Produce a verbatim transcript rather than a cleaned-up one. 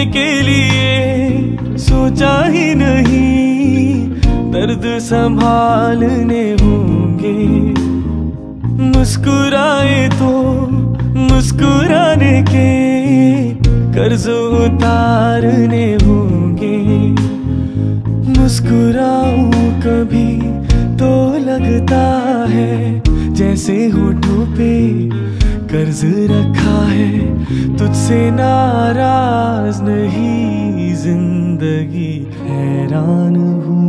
के लिए सोचा ही नहीं, दर्द संभालने होंगे। मुस्कुराए तो मुस्कुराने के कर्ज उतारने होंगे। मुस्कुराऊं कभी तो लगता है जैसे होठों पे कर्ज रखा है। तुझसे नाराज नहीं जिंदगी, हैरान हूँ